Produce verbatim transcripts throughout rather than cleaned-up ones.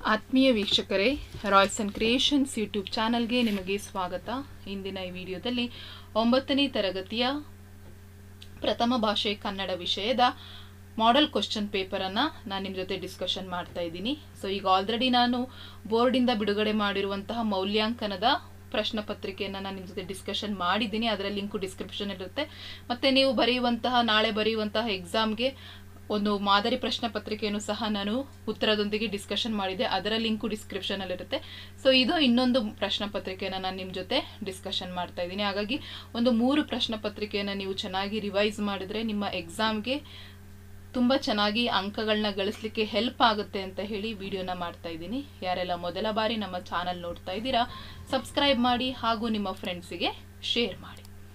ಆತ್ಮೀಯ ವೀಕ್ಷಕರೇ, Royce and creations YouTube ಚಾನಲ್ಗೆ ನಿಮಗೆ ಸ್ವಾಗತ. ಇಂದಿನ ಈ ವಿಡಿಯೋದಲ್ಲಿ ಒಂಬತ್ತನೇ ತರಗತಿಯ ಪ್ರಥಮ ಭಾಷೆ ಕನ್ನಡ ವಿಷಯದ ಮಾಡೆಲ್ ಕ್ವಶನ್ ಪೇಪರನ್ನು ನಾನು ನಿಮ್ಮ ಜೊತೆ ಡಿಸ್ಕಷನ್ ಮಾಡ್ತಾ ಇದ್ದೀನಿ. ಸೊ ಈಗ ಆಲ್ರೆಡಿ ನಾನು ಬೋರ್ಡಿಂದ ಬಿಡುಗಡೆ ಮಾಡಿರುವಂತಹ ಮೌಲ್ಯಾಂಕನದ ಪ್ರಶ್ನೆ ಪತ್ರಿಕೆಯನ್ನು ನಾನು ನಿಮ್ಮ ಜೊತೆ ಡಿಸ್ಕಷನ್ ಮಾಡಿದ್ದೀನಿ. ಅದರ ಲಿಂಕು ಡಿಸ್ಕ್ರಿಪ್ಷನ್ ಇರುತ್ತೆ. ಮತ್ತು ನೀವು ಬರೆಯುವಂತಹ ನಾಳೆ ಬರೆಯುವಂತಹ ಎಕ್ಸಾಮ್ಗೆ ಒಂದು ಮಾದರಿ ಪ್ರಶ್ನೆ ಪತ್ರಿಕೆಯನ್ನು ಸಹ ನಾನು ಉತ್ತರದೊಂದಿಗೆ ಡಿಸ್ಕಷನ್ ಮಾಡಿದೆ. ಅದರ ಲಿಂಕು ಡಿಸ್ಕ್ರಿಪ್ಷನಲ್ಲಿರುತ್ತೆ. ಸೊ ಇದು ಇನ್ನೊಂದು ಪ್ರಶ್ನೆ ಪತ್ರಿಕೆಯನ್ನು ನಾನು ನಿಮ್ಮ ಜೊತೆ ಡಿಸ್ಕಷನ್ ಮಾಡ್ತಾ ಇದ್ದೀನಿ. ಹಾಗಾಗಿ ಒಂದು ಮೂರು ಪ್ರಶ್ನೆ ಪತ್ರಿಕೆಯನ್ನು ನೀವು ಚೆನ್ನಾಗಿ ರಿವೈಸ್ ಮಾಡಿದರೆ ನಿಮ್ಮ ಎಕ್ಸಾಮ್ಗೆ ತುಂಬ ಚೆನ್ನಾಗಿ ಅಂಕಗಳನ್ನ ಗಳಿಸಲಿಕ್ಕೆ ಹೆಲ್ಪ್ ಆಗುತ್ತೆ ಅಂತ ಹೇಳಿ ವಿಡಿಯೋನ ಮಾಡ್ತಾ ಇದ್ದೀನಿ. ಯಾರೆಲ್ಲ ಮೊದಲ ಬಾರಿ ನಮ್ಮ ಚಾನಲ್ ನೋಡ್ತಾ ಇದ್ದೀರಾ, ಸಬ್ಸ್ಕ್ರೈಬ್ ಮಾಡಿ ಹಾಗೂ ನಿಮ್ಮ ಫ್ರೆಂಡ್ಸಿಗೆ ಶೇರ್ ಮಾಡಿ.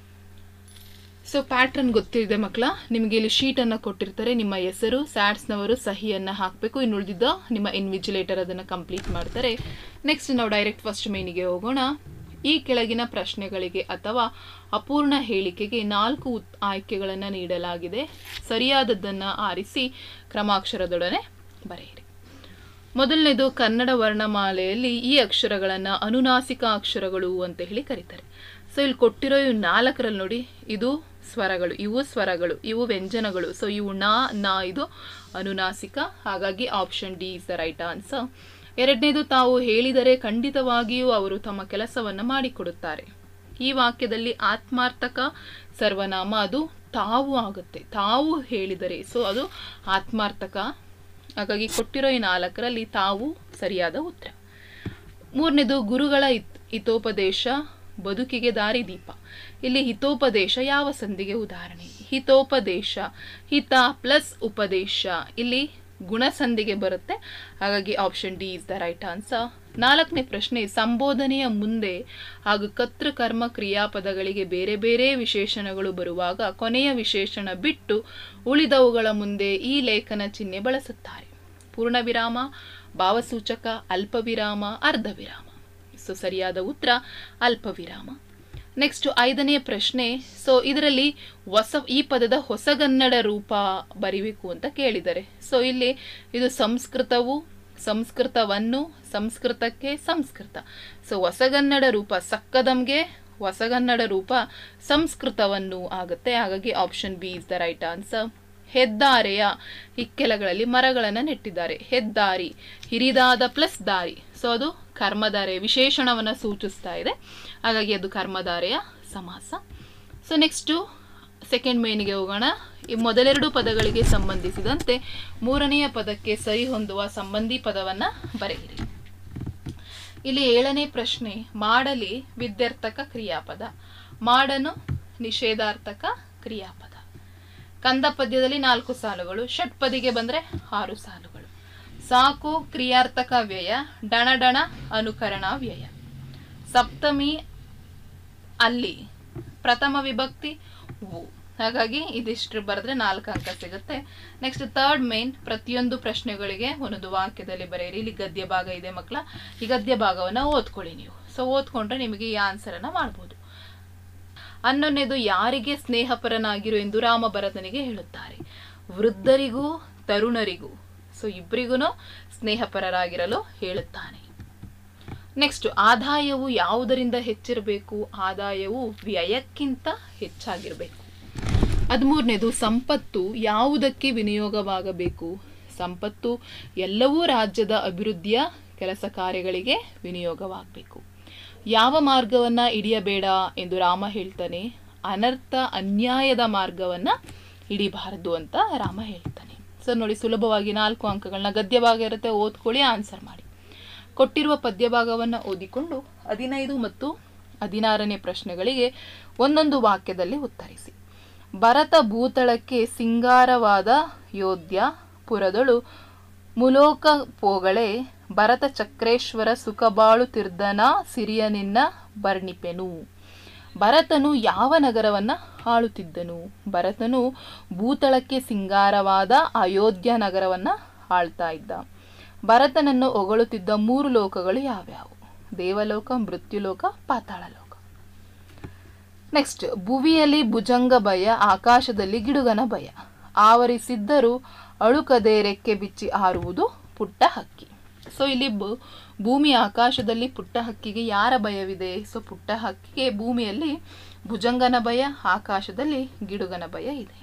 ಸೊ ಪ್ಯಾಟ್ರನ್ ಗೊತ್ತಿದೆ ಮಕ್ಕಳ, ನಿಮಗೆ ಇಲ್ಲಿ ಶೀಟನ್ನು ಕೊಟ್ಟಿರ್ತಾರೆ. ನಿಮ್ಮ ಹೆಸರು, ಸ್ಯಾಟ್ಸ್ನವರು ಸಹಿಯನ್ನು ಹಾಕಬೇಕು. ಇನ್ನು ಉಳಿದಿದ್ದ ನಿಮ್ಮ ಇನ್ವಿಜಿಲೇಟರ್ ಅದನ್ನು ಕಂಪ್ಲೀಟ್ ಮಾಡ್ತಾರೆ. ನೆಕ್ಸ್ಟ್ ನಾವು ಡೈರೆಕ್ಟ್ ಫಸ್ಟ್ ಮೇನಿಗೆ ಹೋಗೋಣ. ಈ ಕೆಳಗಿನ ಪ್ರಶ್ನೆಗಳಿಗೆ ಅಥವಾ ಅಪೂರ್ಣ ಹೇಳಿಕೆಗೆ ನಾಲ್ಕು ಆಯ್ಕೆಗಳನ್ನು ನೀಡಲಾಗಿದೆ. ಸರಿಯಾದದ್ದನ್ನು ಆರಿಸಿ ಕ್ರಮಾಕ್ಷರದೊಡನೆ ಬರೆಯಿರಿ. ಮೊದಲನೇದು, ಕನ್ನಡ ವರ್ಣಮಾಲೆಯಲ್ಲಿ ಈ ಅಕ್ಷರಗಳನ್ನು ಅನುನಾಸಿಕ ಅಕ್ಷರಗಳು ಅಂತ ಹೇಳಿ ಕರೀತಾರೆ. ಸೊ ಇಲ್ಲಿ ಕೊಟ್ಟಿರೋ ಇವು ನಾಲ್ಕರಲ್ಲಿ ನೋಡಿ, ಇದು ಸ್ವರಗಳು, ಇವು ಸ್ವರಗಳು, ಇವು ವ್ಯಂಜನಗಳು. ಸೊ ಇವು ನಾ ನಾ ಇದು ಅನುನಾಸಿಕ. ಹಾಗಾಗಿ option D is the right answer. ಎರಡನೇದು, ತಾವು ಹೇಳಿದರೆ ಖಂಡಿತವಾಗಿಯೂ ಅವರು ತಮ್ಮ ಕೆಲಸವನ್ನು ಮಾಡಿಕೊಡುತ್ತಾರೆ. ಈ ವಾಕ್ಯದಲ್ಲಿ ಆತ್ಮಾರ್ಥಕ ಸರ್ವನಾಮ, ಅದು ತಾವು ಆಗುತ್ತೆ. ತಾವು ಹೇಳಿದರೆ, ಸೊ ಅದು ಆತ್ಮಾರ್ಥಕ. ಹಾಗಾಗಿ ಕೊಟ್ಟಿರೋ ಈ ನಾಲ್ಕರಲ್ಲಿ ತಾವು ಸರಿಯಾದ ಉತ್ತರ. ಮೂರನೇದು, ಗುರುಗಳ ಹಿತ್ ಹಿತೋಪದೇಶ ಬದುಕಿಗೆ ದಾರಿದೀಪ. ಇಲ್ಲಿ ಹಿತೋಪದೇಶ ಯಾವ ಸಂಧಿಗೆ ಉದಾಹರಣೆ? ಹಿತೋಪದೇಶ, ಹಿತ ಪ್ಲಸ್ ಉಪದೇಶ, ಇಲ್ಲಿ ಗುಣಸಂಧಿಗೆ ಬರುತ್ತೆ. ಹಾಗಾಗಿ option D is the right answer. ನಾಲ್ಕನೇ ಪ್ರಶ್ನೆ, ಸಂಬೋಧನೆಯ ಮುಂದೆ ಹಾಗೂ ಕರ್ತೃಕರ್ಮ ಕ್ರಿಯಾಪದಗಳಿಗೆ ಬೇರೆ ಬೇರೆ ವಿಶೇಷಣಗಳು ಬರುವಾಗ ಕೊನೆಯ ವಿಶೇಷಣ ಬಿಟ್ಟು ಉಳಿದವುಗಳ ಮುಂದೆ ಈ ಲೇಖನ ಚಿಹ್ನೆ ಬಳಸುತ್ತಾರೆ. ಪೂರ್ಣ ವಿರಾಮ, ಭಾವಸೂಚಕ, ಅಲ್ಪ ವಿರಾಮ, ಅರ್ಧ ವಿರಾಮ. ಸೊ ಸರಿಯಾದ ಉತ್ತರ ಅಲ್ಪ ವಿರಾಮ. ನೆಕ್ಸ್ಟ್ ಐದನೇ ಪ್ರಶ್ನೆ, ಸೊ ಇದರಲ್ಲಿ ಹೊಸ ಈ ಪದದ ಹೊಸಗನ್ನಡ ರೂಪ ಬರಿಬೇಕು ಅಂತ ಕೇಳಿದ್ದಾರೆ. ಸೊ ಇಲ್ಲಿ ಇದು ಸಂಸ್ಕೃತವು, ಸಂಸ್ಕೃತವನ್ನು, ಸಂಸ್ಕೃತಕ್ಕೆ ಸಂಸ್ಕೃತ. ಸೊ ಹೊಸಗನ್ನಡ ರೂಪ ಸಕ್ಕದಂಗೆ ಹೊಸಗನ್ನಡ ರೂಪ ಸಂಸ್ಕೃತವನ್ನು ಆಗುತ್ತೆ. ಹಾಗಾಗಿ option B is the right answer. ಹೆದ್ದಾರೆಯ ಇಕ್ಕೆಲಗಳಲ್ಲಿ ಮರಗಳನ್ನು ನೆಟ್ಟಿದ್ದಾರೆ. ಹೆದ್ದಾರಿ, ಹಿರಿದಾದ ಪ್ಲಸ್ ದಾರಿ. ಸೊ ಅದು ಕರ್ಮಧಾರೆ ವಿಶೇಷಣವನ್ನು ಸೂಚಿಸ್ತಾ ಇದೆ. ಹಾಗಾಗಿ ಅದು ಕರ್ಮಧಾರೆಯ ಸಮಾಸ. ಸೊ ನೆಕ್ಸ್ಟು ಸೆಕೆಂಡ್ ಮೇನಿಗೆ ಹೋಗೋಣ. ಈ ಮೊದಲೆರಡು ಪದಗಳಿಗೆ ಸಂಬಂಧಿಸಿದಂತೆ ಮೂರನೆಯ ಪದಕ್ಕೆ ಸರಿ ಹೊಂದುವ ಸಂಬಂಧಿ ಪದವನ್ನು ಬರೆಯಿರಿ. ಇಲ್ಲಿ ಏಳನೇ ಪ್ರಶ್ನೆ, ಮಾಡಲಿ ವಿದ್ಯಾರ್ಥಕ ಕ್ರಿಯಾಪದ, ಮಾಡನು ನಿಷೇಧಾರ್ಥಕ ಕ್ರಿಯಾಪದ. ಕಂದ ಪದ್ಯದಲ್ಲಿ ನಾಲ್ಕು ಸಾಲುಗಳು, ಷಟ್ಪದಿಗೆ ಬಂದರೆ ಆರು ಸಾಲುಗಳು. ಸಾಕು ಕ್ರಿಯಾರ್ಥಕ ವ್ಯಯ, ಡಣಡಣ ಅನುಕರಣ ವ್ಯಯ. ಸಪ್ತಮಿ ಅಲ್ಲಿ, ಪ್ರಥಮ ವಿಭಕ್ತಿ ವು. ಹಾಗಾಗಿ ಇದಿಷ್ಟು ಬರೆದ್ರೆ ನಾಲ್ಕು ಅಂಕ ಸಿಗುತ್ತೆ. ನೆಕ್ಸ್ಟ್ ಥರ್ಡ್ ಮೇನ್, ಪ್ರತಿಯೊಂದು ಪ್ರಶ್ನೆಗಳಿಗೆ ಒಂದೊಂದು ವಾಕ್ಯದಲ್ಲಿ ಬರೆಯಿರಿ. ಇಲ್ಲಿ ಗದ್ಯ ಭಾಗ ಇದೆ ಮಕ್ಕಳ, ಈ ಗದ್ಯ ಭಾಗವನ್ನು ಓದ್ಕೊಳ್ಳಿ ನೀವು. ಸೊ ಓದ್ಕೊಂಡ್ರೆ ನಿಮಗೆ ಈ ಆನ್ಸರನ್ನು ಮಾಡ್ಬೋದು. ಹನ್ನೊಂದನೇದು, ಯಾರಿಗೆ ಸ್ನೇಹಪರನಾಗಿರು ಎಂದು ರಾಮ ಭರತನಿಗೆ ಹೇಳುತ್ತಾರೆ. ವೃದ್ಧರಿಗೂ ತರುಣರಿಗೂ, ಸೊ ಇಬ್ಬರಿಗೂ ಸ್ನೇಹಪರರಾಗಿರಲು ಹೇಳುತ್ತಾನೆ. ನೆಕ್ಸ್ಟ್, ಆದಾಯವು ಯಾವುದರಿಂದ ಹೆಚ್ಚಿರಬೇಕು? ಆದಾಯವು ವ್ಯಯಕ್ಕಿಂತ ಹೆಚ್ಚಾಗಿರಬೇಕು. ಹದಿಮೂರನೇದು, ಸಂಪತ್ತು ಯಾವುದಕ್ಕೆ ವಿನಿಯೋಗವಾಗಬೇಕು? ಸಂಪತ್ತು ಎಲ್ಲವೂ ರಾಜ್ಯದ ಅಭಿವೃದ್ಧಿಯ ಕೆಲಸ ಕಾರ್ಯಗಳಿಗೆ ವಿನಿಯೋಗವಾಗಬೇಕು. ಯಾವ ಮಾರ್ಗವನ್ನು ಹಿಡಿಯಬೇಡ ಎಂದು ರಾಮ ಹೇಳ್ತಾನೆ? ಅನರ್ಥ ಅನ್ಯಾಯದ ಮಾರ್ಗವನ್ನು ಹಿಡಿಬಾರದು ಅಂತ ರಾಮ ಹೇಳ್ತಾನೆ. ಸೊ ನೋಡಿ, ಸುಲಭವಾಗಿ ನಾಲ್ಕು ಅಂಕಗಳನ್ನ ಗದ್ಯ ಭಾಗ ಇರುತ್ತೆ, ಓದ್ಕೊಳ್ಳಿ, ಆನ್ಸರ್ ಮಾಡಿ. ಕೊಟ್ಟಿರುವ ಪದ್ಯ ಭಾಗವನ್ನು ಓದಿಕೊಂಡು ಹದಿನೈದು ಮತ್ತು ಹದಿನಾರನೇ ಪ್ರಶ್ನೆಗಳಿಗೆ ಒಂದೊಂದು ವಾಕ್ಯದಲ್ಲಿ ಉತ್ತರಿಸಿ. ಭರತ ಭೂತಳಕ್ಕೆ ಸಿಂಗಾರವಾದ ಯೋಧ್ಯ ಪುರದಳು ಮುಲೋಕ ಪೋಗಳೆ, ಭರತ ಚಕ್ರೇಶ್ವರ ಸುಖಬಾಳು ತಿರ್ದನ ಸಿರಿಯನಿನ್ನ ಬರ್ಣಿಪೆನು. ಭರತನು ಯಾವ ನಗರವನ್ನು ಆಳುತ್ತಿದ್ದನು? ಭರತನು ಭೂತಳಕ್ಕೆ ಸಿಂಗಾರವಾದ ಅಯೋಧ್ಯ ನಗರವನ್ನು ಆಳ್ತಾ ಇದ್ದ. ಭರತನನ್ನು ಹೊಗಳುತ್ತಿದ್ದ ಮೂರು ಲೋಕಗಳು ಯಾವ್ಯಾವು? ದೇವಲೋಕ, ಮೃತ್ಯುಲೋಕ, ಪಾತಾಳಲೋಕ. ನೆಕ್ಸ್ಟ್, ಭುವಿಯಲ್ಲಿ ಭುಜಂಗ ಭಯ, ಆಕಾಶದಲ್ಲಿ ಗಿಡುಗನ ಭಯ. ಆವರಿಸಿದ್ದರೂ ಅಳುಕದೆ ರೆಕ್ಕೆ ಬಿಚ್ಚಿ ಹಾರುವುದು ಪುಟ್ಟ ಹಕ್ಕಿ. ಸೊ ಇಲ್ಲಿ ಭೂಮಿ ಆಕಾಶದಲ್ಲಿ ಪುಟ್ಟ ಹಕ್ಕಿಗೆ ಯಾರ ಭಯವಿದೆ? ಸೊ ಪುಟ್ಟ ಹಕ್ಕಿಗೆ ಭೂಮಿಯಲ್ಲಿ ಭುಜಂಗನ ಭಯ, ಆಕಾಶದಲ್ಲಿ ಗಿಡುಗನ ಭಯ ಇದೆ.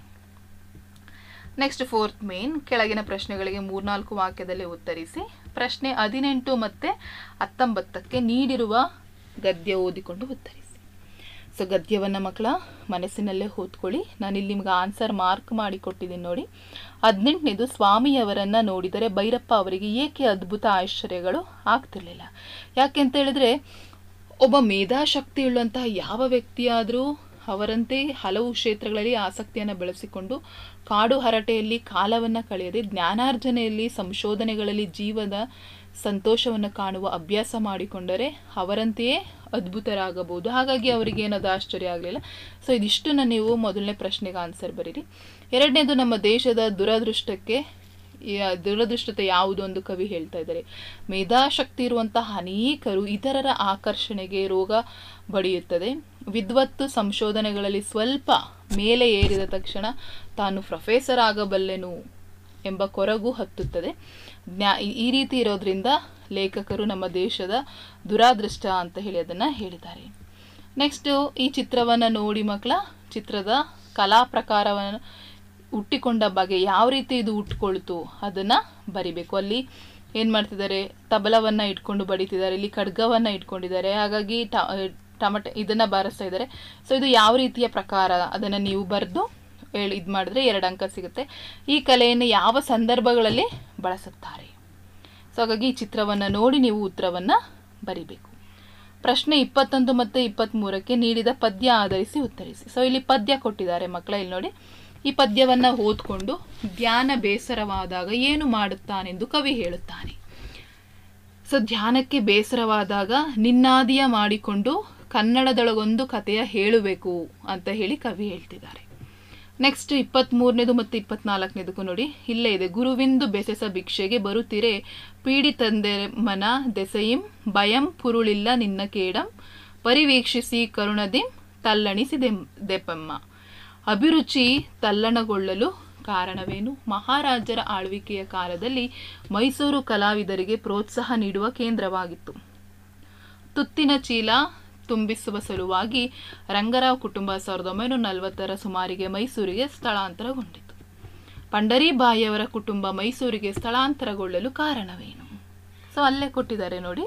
ನೆಕ್ಸ್ಟ್ ಫೋರ್ತ್ ಮೇನ್, ಕೆಳಗಿನ ಪ್ರಶ್ನೆಗಳಿಗೆ ಮೂರ್ನಾಲ್ಕು ವಾಕ್ಯದಲ್ಲಿ ಉತ್ತರಿಸಿ. ಪ್ರಶ್ನೆ ಹದಿನೆಂಟು ಮತ್ತು ಹತ್ತೊಂಬತ್ತಕ್ಕೆ ನೀಡಿರುವ ಗದ್ಯ ಓದಿಕೊಂಡು ಉತ್ತರಿಸಿ. ಸೊ ಗದ್ಯವನ್ನು ಮಕ್ಕಳ ಮನಸ್ಸಿನಲ್ಲೇ ಓದ್ಕೊಳ್ಳಿ. ನಾನಿಲ್ಲಿ ನಿಮ್ಗೆ ಆನ್ಸರ್ ಮಾರ್ಕ್ ಮಾಡಿ ಕೊಟ್ಟಿದ್ದೀನಿ ನೋಡಿ. ಹದಿನೆಂಟನೇದು, ಸ್ವಾಮಿಯವರನ್ನು ನೋಡಿದರೆ ಭೈರಪ್ಪ ಅವರಿಗೆ ಏಕೆ ಅದ್ಭುತ ಆಶ್ಚರ್ಯಗಳು ಆಗ್ತಿರ್ಲಿಲ್ಲ? ಯಾಕೆ ಅಂತ ಹೇಳಿದ್ರೆ, ಒಬ್ಬ ಮೇಧಾಶಕ್ತಿ ಉಳ್ಳಂತಹ ಯಾವ ವ್ಯಕ್ತಿಯಾದರೂ ಅವರಂತೆ ಹಲವು ಕ್ಷೇತ್ರಗಳಲ್ಲಿ ಆಸಕ್ತಿಯನ್ನು ಬೆಳೆಸಿಕೊಂಡು ಕಾಡು ಹರಟೆಯಲ್ಲಿ ಕಾಲವನ್ನು ಕಳೆಯದೆ ಜ್ಞಾನಾರ್ಜನೆಯಲ್ಲಿ, ಸಂಶೋಧನೆಗಳಲ್ಲಿ ಜೀವದ ಸಂತೋಷವನ್ನು ಕಾಣುವ ಅಭ್ಯಾಸ ಮಾಡಿಕೊಂಡರೆ ಅವರಂತೆಯೇ ಅದ್ಭುತರಾಗಬಹುದು. ಹಾಗಾಗಿ ಅವರಿಗೆ ಏನದು ಆಶ್ಚರ್ಯ ಆಗಲಿಲ್ಲ. ಸೊ ಇದಿಷ್ಟನ್ನು ನೀವು ಮೊದಲನೇ ಪ್ರಶ್ನೆಗೆ ಆನ್ಸರ್ ಬರೀರಿ. ಎರಡನೇದು, ನಮ್ಮ ದೇಶದ ದುರದೃಷ್ಟಕ್ಕೆ ದುರದೃಷ್ಟತೆ ಯಾವುದು ಒಂದು ಕವಿ ಹೇಳ್ತಾ ಇದ್ದಾರೆ. ಮೇಧಾಶಕ್ತಿ ಇರುವಂತಹ ಅನೇಕರು ಇತರರ ಆಕರ್ಷಣೆಗೆ ರೋಗ ಬಡಿಯುತ್ತದೆ. ವಿದ್ವತ್ತು ಸಂಶೋಧನೆಗಳಲ್ಲಿ ಸ್ವಲ್ಪ ಮೇಲೆ ಏರಿದ ತಕ್ಷಣ ತಾನು ಪ್ರೊಫೆಸರ್ ಆಗಬಲ್ಲೆನು ಎಂಬ ಕೊರಗು ಹತ್ತುತ್ತದೆ. ಜ್ಞಾ ಈ ರೀತಿ ಇರೋದ್ರಿಂದ ಲೇಖಕರು ನಮ್ಮ ದೇಶದ ದುರಾದೃಷ್ಟ ಅಂತ ಹೇಳಿ ಅದನ್ನು ಹೇಳಿದ್ದಾರೆ. ನೆಕ್ಸ್ಟು, ಈ ಚಿತ್ರವನ್ನು ನೋಡಿ ಮಕ್ಕಳ, ಚಿತ್ರದ ಕಲಾ ಪ್ರಕಾರವನ್ನು ಹುಟ್ಟಿಕೊಂಡ ಬಗೆ ಯಾವ ರೀತಿ ಇದು ಹುಟ್ಕೊಳ್ತು ಅದನ್ನು ಬರಿಬೇಕು. ಅಲ್ಲಿ ಏನು ಮಾಡ್ತಿದ್ದಾರೆ, ತಬಲವನ್ನು ಇಟ್ಕೊಂಡು ಬಡಿತಿದ್ದಾರೆ, ಇಲ್ಲಿ ಖಡ್ಗವನ್ನು ಇಟ್ಕೊಂಡಿದ್ದಾರೆ, ಹಾಗಾಗಿ ಟಮಟೆ ಇದನ್ನು ಬಾರಿಸ್ತಾ ಇದ್ದಾರೆ. ಸೊ ಇದು ಯಾವ ರೀತಿಯ ಪ್ರಕಾರ ಅದನ್ನು ನೀವು ಬರೆದು ಹೇಳಿ ಇದು ಮಾಡಿದ್ರೆ ಎರಡು ಅಂಕ ಸಿಗುತ್ತೆ. ಈ ಕಲೆಯನ್ನು ಯಾವ ಸಂದರ್ಭಗಳಲ್ಲಿ ಬಳಸುತ್ತಾರೆ? ಸೊ ಹಾಗಾಗಿ ಈ ಚಿತ್ರವನ್ನು ನೋಡಿ ನೀವು ಉತ್ತರವನ್ನು ಬರಿಬೇಕು. ಪ್ರಶ್ನೆ ಇಪ್ಪತ್ತೊಂದು ಮತ್ತು ಇಪ್ಪತ್ತ್ಮೂರಕ್ಕೆ ನೀಡಿದ ಪದ್ಯ ಆಧರಿಸಿ ಉತ್ತರಿಸಿ. ಸೊ ಇಲ್ಲಿ ಪದ್ಯ ಕೊಟ್ಟಿದ್ದಾರೆ ಮಕ್ಕಳ, ಇಲ್ಲಿ ನೋಡಿ. ಈ ಪದ್ಯವನ್ನು ಓದ್ಕೊಂಡು ಧ್ಯಾನ ಬೇಸರವಾದಾಗ ಏನು ಮಾಡುತ್ತಾನೆಂದು ಕವಿ ಹೇಳುತ್ತಾನೆ. ಸೊ ಧ್ಯಾನಕ್ಕೆ ಬೇಸರವಾದಾಗ ನಿನ್ನಾದಿಯ ಮಾಡಿಕೊಂಡು ಕನ್ನಡದೊಳಗೊಂದು ಕಥೆಯ ಹೇಳಬೇಕು ಅಂತ ಹೇಳಿ ಕವಿ ಹೇಳ್ತಿದ್ದಾರೆ. ನೆಕ್ಸ್ಟ್ ಇಪ್ಪತ್ತ್ಮೂರನೇದು ಮತ್ತು ಇಪ್ಪತ್ನಾಲ್ಕನೇದಕ್ಕೂ ನೋಡಿ, ಇಲ್ಲೇ ಇದೆ. ಗುರುವಿಂದು ಬೆಸೆಸ ಭಿಕ್ಷೆಗೆ ಬರುತ್ತಿರೆ ಪೀಡಿತಂದೆ ಮನ ದೆಸೆಯಿಂ ಭಯಂ ಪುರುಳಿಲ್ಲ ನಿನ್ನ ಕೇಡಂ ಪರಿವೀಕ್ಷಿಸಿ ಕರುಣದಿಂ ತಲ್ಲಣಿಸಿದೆ ದೆಪಮ್ಮ. ಅಭಿರುಚಿ ತಲ್ಲಣಗೊಳ್ಳಲು ಕಾರಣವೇನು? ಮಹಾರಾಜರ ಆಳ್ವಿಕೆಯ ಕಾಲದಲ್ಲಿ ಮೈಸೂರು ಕಲಾವಿದರಿಗೆ ಪ್ರೋತ್ಸಾಹ ನೀಡುವ ಕೇಂದ್ರವಾಗಿತ್ತು. ತುತ್ತಿನ ಚೀಲ ತುಂಬಿಸುವ ಸಲುವಾಗಿ ರಂಗರಾವ್ ಕುಟುಂಬ ಸಾವಿರದ ಒಂಬೈನೂರ ನಲವತ್ತರ ಸುಮಾರಿಗೆ ಮೈಸೂರಿಗೆ ಸ್ಥಳಾಂತರಗೊಂಡಿತು. ಪಂಡರೀಬಾಯಿಯವರ ಕುಟುಂಬ ಮೈಸೂರಿಗೆ ಸ್ಥಳಾಂತರಗೊಳ್ಳಲು ಕಾರಣವೇನು? ಸೊ ಅಲ್ಲೇ ಕೊಟ್ಟಿದ್ದಾರೆ ನೋಡಿ.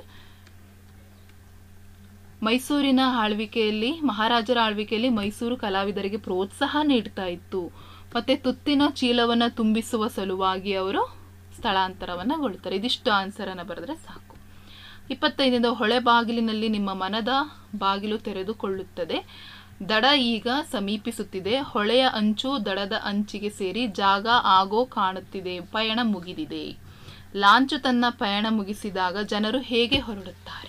ಮೈಸೂರಿನ ಆಳ್ವಿಕೆಯಲ್ಲಿ ಮಹಾರಾಜರ ಆಳ್ವಿಕೆಯಲ್ಲಿ ಮೈಸೂರು ಕಲಾವಿದರಿಗೆ ಪ್ರೋತ್ಸಾಹ ನೀಡ್ತಾ ಇತ್ತು. ಮತ್ತೆ ತುತ್ತಿನ ಚೀಲವನ್ನು ತುಂಬಿಸುವ ಸಲುವಾಗಿ ಅವರು ಸ್ಥಳಾಂತರವನ್ನು ಗೊಳ್ತಾರೆ. ಇದಿಷ್ಟು ಆನ್ಸರನ್ನು ಬರೆದ್ರೆ ಸಾಕು. ಇಪ್ಪತ್ತೈದರಿಂದ, ಹೊಳೆ ಬಾಗಿಲಿನಲ್ಲಿ ನಿಮ್ಮ ಮನದ ಬಾಗಿಲು ತೆರೆದುಕೊಳ್ಳುತ್ತದೆ. ದಡ ಈಗ ಸಮೀಪಿಸುತ್ತಿದೆ. ಹೊಳೆಯ ಅಂಚು ದಡದ ಅಂಚಿಗೆ ಸೇರಿ ಜಾಗ ಆಗೋ ಕಾಣುತ್ತಿದೆ. ಪಯಣ ಮುಗಿದಿದೆ. ಲಾಂಚು ತನ್ನ ಪಯಣ ಮುಗಿಸಿದಾಗ ಜನರು ಹೇಗೆ ಹೊರಡುತ್ತಾರೆ?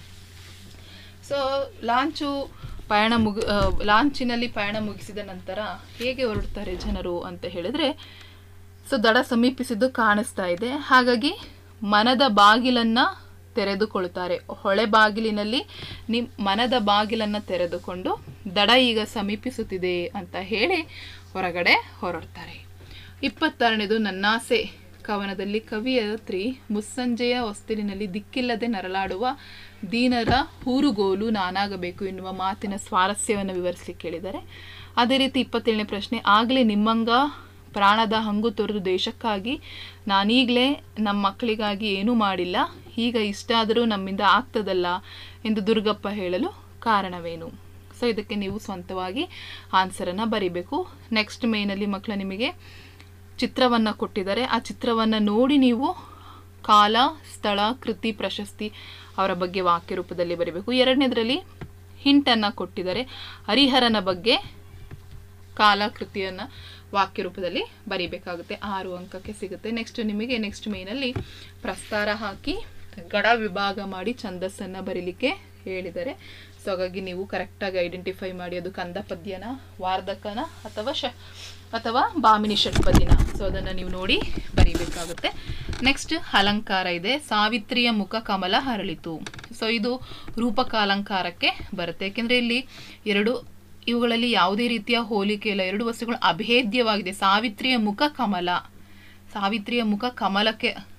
ಸೊ ಲಾಂಚು ಪಯಣ ಮುಗಿ ಲಾಂಚಿನಲ್ಲಿ ಪಯಣ ಮುಗಿಸಿದ ನಂತರ ಹೇಗೆ ಹೊರಡ್ತಾರೆ ಜನರು ಅಂತ ಹೇಳಿದ್ರೆ, ಸೊ ದಡ ಸಮೀಪಿಸಿದ್ದು ಕಾಣಿಸ್ತಾ ಇದೆ, ಹಾಗಾಗಿ ಮನದ ಬಾಗಿಲನ್ನು ತೆರೆದುಕೊಳ್ತಾರೆ. ಹೊಳೆ ಬಾಗಿಲಿನಲ್ಲಿ ನಿಮ್ಮ ಮನದ ಬಾಗಿಲನ್ನು ತೆರೆದುಕೊಂಡು ದಡ ಈಗ ಸಮೀಪಿಸುತ್ತಿದೆ ಅಂತ ಹೇಳಿ ಹೊರಗಡೆ ಹೊರಡ್ತಾರೆ. ಇಪ್ಪತ್ತಾರನೇದು, ನನ್ನಾಸೆ ಕವನದಲ್ಲಿ ಕವಿಯತ್ರಿ ಮುಸ್ಸಂಜೆಯ ಹೊಸ್ತಿಲಿನಲ್ಲಿ ದಿಕ್ಕಿಲ್ಲದೆ ನರಳಾಡುವ ದೀನರ ಹೂರುಗೋಲು ನಾನಾಗಬೇಕು ಎನ್ನುವ ಮಾತಿನ ಸ್ವಾರಸ್ಯವನ್ನು ವಿವರಿಸಲಿಕ್ಕೆ ಹೇಳಿದ್ದಾರೆ. ಅದೇ ರೀತಿ ಇಪ್ಪತ್ತೇಳನೇ ಪ್ರಶ್ನೆ, ಆಗಲೇ ನಿಮ್ಮಂಗ ಪ್ರಾಣದ ಹಂಗು ತೊರೆದು ದೇಶಕ್ಕಾಗಿ ನಾನೀಗಲೇ ನಮ್ಮ ಮಕ್ಕಳಿಗಾಗಿ ಏನೂ ಮಾಡಿಲ್ಲ, ಈಗ ಇಷ್ಟಾದರೂ ನಮ್ಮಿಂದ ಆಗ್ತದಲ್ಲ ಎಂದು ದುರ್ಗಪ್ಪ ಹೇಳಲು ಕಾರಣವೇನು? ಸೊ ಇದಕ್ಕೆ ನೀವು ಸ್ವಂತವಾಗಿ ಆನ್ಸರನ್ನು ಬರಿಬೇಕು. ನೆಕ್ಸ್ಟ್ ಮೇನಲ್ಲಿ ಮಕ್ಕಳ ನಿಮಗೆ ಚಿತ್ರವನ್ನು ಕೊಟ್ಟಿದ್ದಾರೆ. ಆ ಚಿತ್ರವನ್ನು ನೋಡಿ ನೀವು ಕಾಲ, ಸ್ಥಳ, ಕೃತಿ, ಪ್ರಶಸ್ತಿ ಅವರ ಬಗ್ಗೆ ವಾಕ್ಯ ರೂಪದಲ್ಲಿ ಬರೀಬೇಕು. ಎರಡನೇದರಲ್ಲಿ ಹಿಂಟನ್ನು ಕೊಟ್ಟಿದ್ದಾರೆ. ಹರಿಹರನ ಬಗ್ಗೆ ಕಾಲ, ಕೃತಿಯನ್ನು ವಾಕ್ಯ ರೂಪದಲ್ಲಿ ಬರೀಬೇಕಾಗುತ್ತೆ. ಆರು ಅಂಕಕ್ಕೆ ಸಿಗುತ್ತೆ. ನೆಕ್ಸ್ಟ್ ನಿಮಗೆ ನೆಕ್ಸ್ಟ್ ಮೇನಲ್ಲಿ ಪ್ರಸ್ತಾರ ಹಾಕಿ ಗಡ ವಿಭಾಗ ಮಾಡಿ ಛಂದಸ್ಸನ್ನು ಬರೀಲಿಕ್ಕೆ ಹೇಳಿದ್ದಾರೆ. ಸೊ ಹಾಗಾಗಿ ನೀವು ಕರೆಕ್ಟಾಗಿ ಐಡೆಂಟಿಫೈ ಮಾಡಿ ಅದು ಕಂದ ಪದ್ಯನ, ವಾರ್ಧಕನ ಅಥವಾ ಶ ಅಥವಾ ಭಾಮಿನಿ ಷಟ್ಪದಿನ. ಸೊ ಅದನ್ನು ನೀವು ನೋಡಿ ಬರೀಬೇಕಾಗುತ್ತೆ. ನೆಕ್ಸ್ಟ್ ಅಲಂಕಾರ ಇದೆ. ಸಾವಿತ್ರಿಯ ಮುಖ ಕಮಲ ಹರಳಿತು. ಸೊ ಇದು ರೂಪಕ ಅಲಂಕಾರಕ್ಕೆ ಬರುತ್ತೆ. ಯಾಕೆಂದರೆ ಇಲ್ಲಿ ಎರಡು ಇವುಗಳಲ್ಲಿ ಯಾವುದೇ ರೀತಿಯ ಹೋಲಿಕೆ ಇಲ್ಲ. ಎರಡು ವಸ್ತುಗಳು ಅಭೇದ್ಯವಾಗಿದೆ. ಸಾವಿತ್ರಿಯ ಮುಖ ಕಮಲ, ಸಾವಿತ್ರಿಯ ಮುಖ ಕಮಲಕ್ಕೆ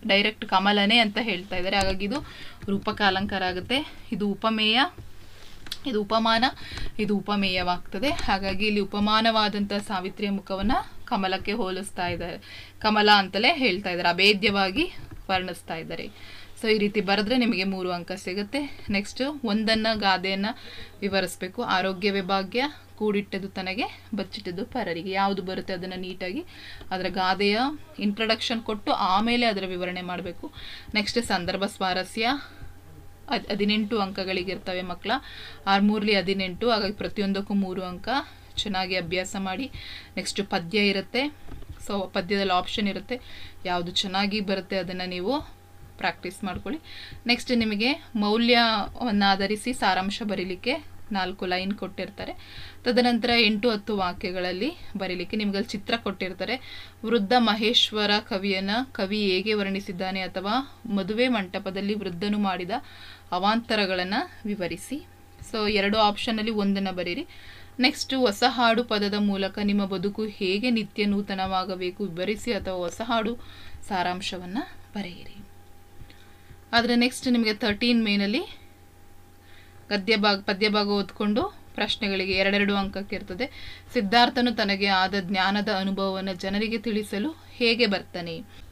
ಡೈರೆಕ್ಟ್ ಕಮಲನೇ ಅಂತ ಹೇಳ್ತಾ ಇದ್ದಾರೆ. ಹಾಗಾಗಿ ಇದು ರೂಪಕ ಅಲಂಕಾರ ಆಗುತ್ತೆ. ಇದು ಉಪಮೇಯ, ಇದು ಉಪಮಾನ, ಇದು ಉಪಮೇಯವಾಗ್ತದೆ. ಹಾಗಾಗಿ ಇಲ್ಲಿ ಉಪಮಾನವಾದಂಥ ಸಾವಿತ್ರಿಯ ಮುಖವನ್ನು ಕಮಲಕ್ಕೆ ಹೋಲಿಸ್ತಾ ಇದ್ದಾರೆ, ಕಮಲ ಅಂತಲೇ ಹೇಳ್ತಾ ಇದ್ದಾರೆ, ಅಭೇದ್ಯವಾಗಿ ವರ್ಣಿಸ್ತಾ ಇದ್ದಾರೆ. ಸೊ ಈ ರೀತಿ ಬರೆದ್ರೆ ನಿಮಗೆ ಮೂರು ಅಂಕ ಸಿಗುತ್ತೆ. ನೆಕ್ಸ್ಟ್ ಒಂದನ್ನು ಗಾದೆಯನ್ನು ವಿವರಿಸಬೇಕು. ಆರೋಗ್ಯವೇ ಭಾಗ್ಯ, ಕೂಡಿಟ್ಟದು ತನಗೆ, ಬಚ್ಚಿಟ್ಟದು ಪರರಿಗೆ. ಯಾವುದು ಬರುತ್ತೆ ಅದನ್ನು ನೀಟಾಗಿ ಅದರ ಗಾದೆಯ ಇಂಟ್ರಡಕ್ಷನ್ ಕೊಟ್ಟು ಆಮೇಲೆ ಅದರ ವಿವರಣೆ ಮಾಡಬೇಕು. ನೆಕ್ಸ್ಟ್ ಸಂದರ್ಭ ಸ್ವಾರಸ್ಯ, ಅದು ಹದಿನೆಂಟು ಅಂಕಗಳಿಗಿರ್ತವೆ ಮಕ್ಕಳ. ಆರು ಮೂರಲಿ ಹದಿನೆಂಟು, ಹಾಗಾಗಿ ಪ್ರತಿಯೊಂದಕ್ಕೂ ಮೂರು ಅಂಕ. ಚೆನ್ನಾಗಿ ಅಭ್ಯಾಸ ಮಾಡಿ. ನೆಕ್ಸ್ಟ್ ಪದ್ಯ ಇರುತ್ತೆ. ಸೊ ಪದ್ಯದಲ್ಲಿ ಆಪ್ಷನ್ ಇರುತ್ತೆ, ಯಾವುದು ಚೆನ್ನಾಗಿ ಬರುತ್ತೆ ಅದನ್ನು ನೀವು ಪ್ರಾಕ್ಟೀಸ್ ಮಾಡ್ಕೊಳ್ಳಿ. ನೆಕ್ಸ್ಟ್ ನಿಮಗೆ ಮೌಲ್ಯವನ್ನು ಆಧರಿಸಿ ಸಾರಾಂಶ ಬರೀಲಿಕ್ಕೆ ನಾಲ್ಕು ಲೈನ್ ಕೊಟ್ಟಿರ್ತಾರೆ. ತದನಂತರ ಎಂಟು ಹತ್ತು ವಾಕ್ಯಗಳಲ್ಲಿ ಬರೀಲಿಕ್ಕೆ ನಿಮ್ಗಲ್ಲಿ ಚಿತ್ರ ಕೊಟ್ಟಿರ್ತಾರೆ. ವೃದ್ಧ ಮಹೇಶ್ವರ ಕವಿಯನ್ನು ಕವಿ ಹೇಗೆ ವರ್ಣಿಸಿದ್ದಾನೆ ಅಥವಾ ಮದುವೆ ಮಂಟಪದಲ್ಲಿ ವೃದ್ಧನು ಮಾಡಿದ ಅವಾಂತರಗಳನ್ನು ವಿವರಿಸಿ. ಸೊ ಎರಡು ಆಪ್ಷನಲ್ಲಿ ಒಂದನ್ನು ಬರೀರಿ. ನೆಕ್ಸ್ಟ್ ಹೊಸ ಹಾಡು ಪದದ ಮೂಲಕ ನಿಮ್ಮ ಬದುಕು ಹೇಗೆ ನಿತ್ಯ ನೂತನವಾಗಬೇಕು ವಿವರಿಸಿ ಅಥವಾ ಹೊಸ ಹಾಡು ಸಾರಾಂಶವನ್ನು ಬರೆಯಿರಿ. ಆದರೆ ನೆಕ್ಸ್ಟ್ ನಿಮಗೆ ತರ್ಟೀನ್ ಮೇನಲ್ಲಿ ಗದ್ಯ ಭಾಗ ಪದ್ಯ ಭಾಗ ಓದ್ಕೊಂಡು ಪ್ರಶ್ನೆಗಳಿಗೆ ಎರಡೆರಡು ಅಂಕಕ್ಕೆ ಇರ್ತದೆ. ಸಿದ್ಧಾರ್ಥನು ತನಗೆ ಆದ ಜ್ಞಾನದ ಅನುಭವವನ್ನು ಜನರಿಗೆ ತಿಳಿಸಲು ಹೇಗೆ ಬರ್ತಾನೆ.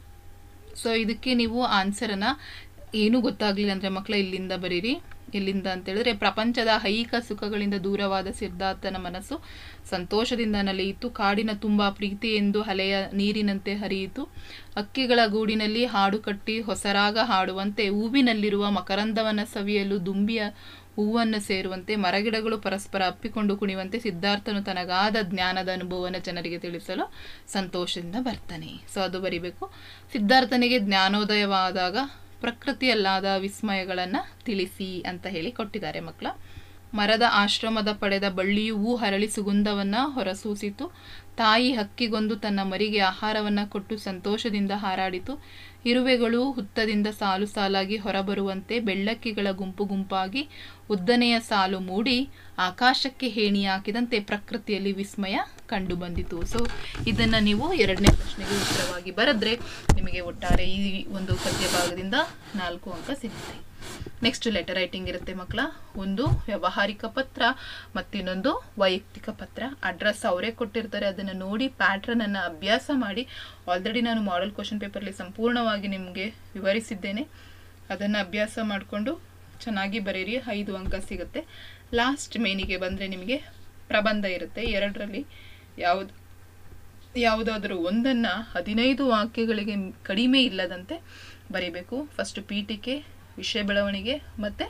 ಸೊ ಇದಕ್ಕೆ ನೀವು ಆನ್ಸರನ್ನು ಏನೂ ಗೊತ್ತಾಗಲಿಲ್ಲ ಅಂದರೆ ಮಕ್ಕಳ ಇಲ್ಲಿಂದ ಬರೀರಿ. ಎಲ್ಲಿಂದ ಅಂತ ಹೇಳಿದ್ರೆ, ಪ್ರಪಂಚದ ಐಹಿಕ ಸುಖಗಳಿಂದ ದೂರವಾದ ಸಿದ್ಧಾರ್ಥನ ಮನಸ್ಸು ಸಂತೋಷದಿಂದ ನಲಿಯಿತು. ಕಾಡಿನ ತುಂಬ ಪ್ರೀತಿ ಎಂದು ಅಲೆಯ ನೀರಿನಂತೆ ಹರಿಯಿತು. ಹಕ್ಕಿಗಳ ಗೂಡಿನಲ್ಲಿ ಹಾಡು ಕಟ್ಟಿ ಹೊಸರಾಗ ಹಾಡುವಂತೆ, ಹೂವಿನಲ್ಲಿರುವ ಮಕರಂದವನ್ನು ಸವಿಯಲು ದುಂಬಿಯ ಹೂವನ್ನು ಸೇರುವಂತೆ, ಮರಗಿಡಗಳು ಪರಸ್ಪರ ಅಪ್ಪಿಕೊಂಡು ಕುಣಿಯುವಂತೆ ಸಿದ್ಧಾರ್ಥನು ತನಗಾದ ಜ್ಞಾನದ ಅನುಭವವನ್ನು ಜನರಿಗೆ ತಿಳಿಸಲು ಸಂತೋಷದಿಂದ ಬರ್ತಾನೆ. ಸೊ ಅದು ಬರಿಬೇಕು. ಸಿದ್ಧಾರ್ಥನಿಗೆ ಜ್ಞಾನೋದಯವಾದಾಗ ಪ್ರಕೃತಿಯಲ್ಲಾದ ವಿಸ್ಮಯಗಳನ್ನು ತಿಳಿಸಿ ಅಂತ ಹೇಳಿ ಕೊಟ್ಟಿದ್ದಾರೆ ಮಕ್ಕಳ. ಮರದ ಆಶ್ರಮದ ಪಡೆದ ಬಳ್ಳಿಯು ಹೂ ಹರಳಿ ಸುಗಂಧವನ್ನು ಹೊರಸೂಸಿತು. ತಾಯಿ ಹಕ್ಕಿಗೊಂದು ತನ್ನ ಮರಿಗೆ ಆಹಾರವನ್ನು ಕೊಟ್ಟು ಸಂತೋಷದಿಂದ ಹಾರಾಡಿತು. ಇರುವೆಗಳು ಹುತ್ತದಿಂದ ಸಾಲು ಸಾಲಾಗಿ ಹೊರಬರುವಂತೆ ಬೆಳ್ಳಕ್ಕಿಗಳ ಗುಂಪು ಗುಂಪಾಗಿ ಉದ್ದನೆಯ ಸಾಲು ಮೂಡಿ ಆಕಾಶಕ್ಕೆ ಹೇಣಿ ಹಾಕಿದಂತೆ ಪ್ರಕೃತಿಯಲ್ಲಿ ವಿಸ್ಮಯ ಕಂಡು ಬಂದಿತು. ಸೊ ಇದನ್ನು ನೀವು ಎರಡನೇ ಪ್ರಶ್ನೆಗೆ ಉತ್ತರವಾಗಿ ಬರೆದ್ರೆ ನಿಮಗೆ ಒಟ್ಟಾರೆ ಈ ಒಂದು ಪದ್ಯ ಭಾಗದಿಂದ ನಾಲ್ಕು ಅಂಕ ಸಿಗುತ್ತೆ. ನೆಕ್ಸ್ಟ್ ಲೆಟರ್ ರೈಟಿಂಗ್ ಇರುತ್ತೆ ಮಕ್ಕಳ. ಒಂದು ವ್ಯಾವಹಾರಿಕ ಪತ್ರ ಮತ್ತಿನ್ನೊಂದು ವೈಯಕ್ತಿಕ ಪತ್ರ. ಅಡ್ರೆಸ್ ಅವರೇ ಕೊಟ್ಟಿರ್ತಾರೆ, ಅದನ್ನು ನೋಡಿ ಪ್ಯಾಟ್ರನನ್ನು ಅಭ್ಯಾಸ ಮಾಡಿ. ಆಲ್ರೆಡಿ ನಾನು ಮಾಡೆಲ್ ಕ್ವಶನ್ ಪೇಪರ್ಲಿ ಸಂಪೂರ್ಣವಾಗಿ ನಿಮಗೆ ವಿವರಿಸಿದ್ದೇನೆ. ಅದನ್ನು ಅಭ್ಯಾಸ ಮಾಡಿಕೊಂಡು ಚೆನ್ನಾಗಿ ಬರೀರಿ, ಐದು ಅಂಕ ಸಿಗುತ್ತೆ. ಲಾಸ್ಟ್ ಮೇನಿಗೆ ಬಂದರೆ ನಿಮಗೆ ಪ್ರಬಂಧ ಇರುತ್ತೆ. ಎರಡರಲ್ಲಿ ಯಾವುದು ಯಾವುದಾದ್ರೂ ಒಂದನ್ನು ಹದಿನೈದು ವಾಕ್ಯಗಳಿಗೆ ಕಡಿಮೆ ಇಲ್ಲದಂತೆ ಬರೀಬೇಕು. ಫಸ್ಟ್ ಪೀಠಿಕೆ, ವಿಷಯ ಬೆಳವಣಿಗೆ ಮತ್ತು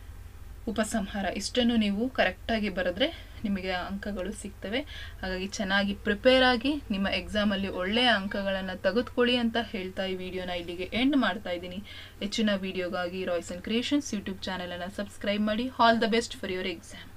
ಉಪಸಂಹಾರ, ಇಷ್ಟನ್ನು ನೀವು ಕರೆಕ್ಟಾಗಿ ಬರೆದ್ರೆ ನಿಮಗೆ ಅಂಕಗಳು ಸಿಗ್ತವೆ. ಹಾಗಾಗಿ ಚೆನ್ನಾಗಿ ಪ್ರಿಪೇರ್ ಆಗಿ ನಿಮ್ಮ ಎಕ್ಸಾಮಲ್ಲಿ ಒಳ್ಳೆಯ ಅಂಕಗಳನ್ನು ತೆಗೆದುಕೊಳ್ಳಿ ಅಂತ ಹೇಳ್ತಾ ಈ ವಿಡಿಯೋನ ಇಲ್ಲಿಗೆ ಎಂಡ್ ಮಾಡ್ತಾ ಇದ್ದೀನಿ. ಹೆಚ್ಚಿನ ವಿಡಿಯೋಗಾಗಿ ರಾಯ್ಸ್ ಅಂಡ್ ಕ್ರಿಯೇಷನ್ಸ್ ಯೂಟ್ಯೂಬ್ ಚಾನಲನ್ನು ಸಬ್ಸ್ಕ್ರೈಬ್ ಮಾಡಿ. All the best for your exam.